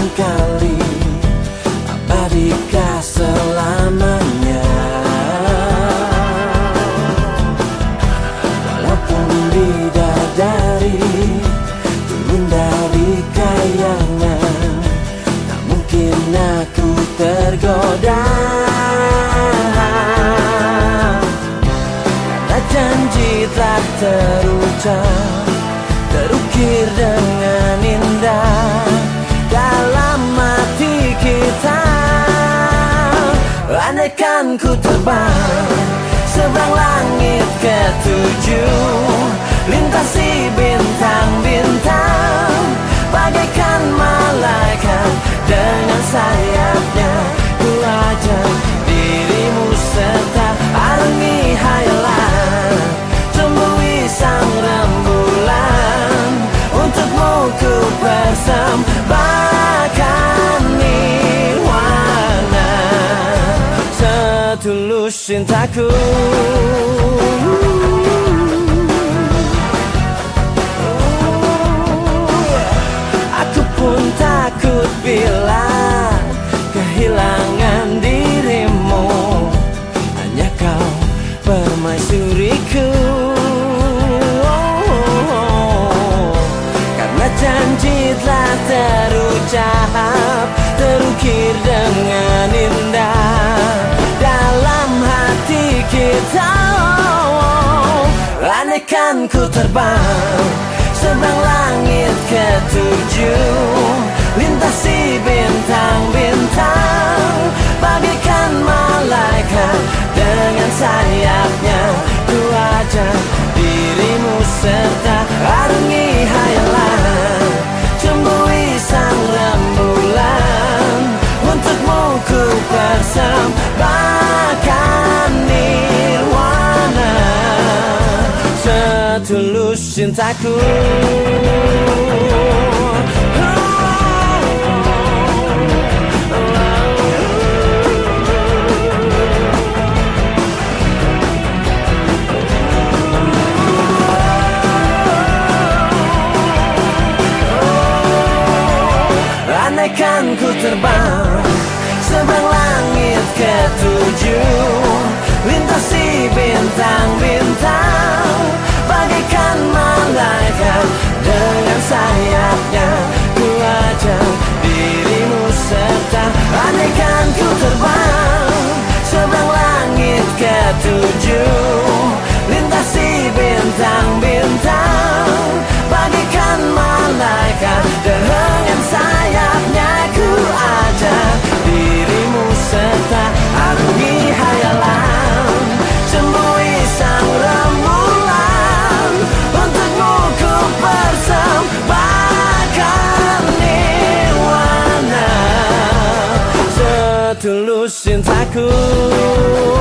barangkali abadikah selamanya. Walaupun bidadari turun dari kayangan, tak mungkin aku tergoda. Karena janji telah terucap, terukir dengan indah dalam hati kita. Andaikan ku terbang seberang langit ketujuh, lintasi bintang-bintang bagaikan malaikat dengan sayapnya. Ku ajak dirimu serta arungi hayalan, temui sang rembulan. Untukmu ku persembahkan nirwana setulus cintaku. Aku pun takut bila kehilangan dirimu, hanya kau permaisuriku. Karena janji telah terucap, terukir dengan indah dalam hati kita. Andaikan ku terbang seberang langit ketujuh, lintasi bintang-bintang bagaikan malaikat dengan sayapnya. Ku ajak dirimu serta arungi hayalan, temui sang rembulan. Untukmu ku persembahkan nirwana setulus cintaku. Andaikan ku terbang seberang langit ketujuh, lintasi bintang-bintang bagaikan malaikat dengan sayapnya. Ku ajak dirimu serta. Andaikan ku terbang seberang langit ketujuh, lintasi bintang-bintang bagaikan malaikat dengan sayapnya. Ku ajak dirimu serta arungi hayalan, temui sang rembulan. Untukmu ku persembahkan nirwana setulus cintaku.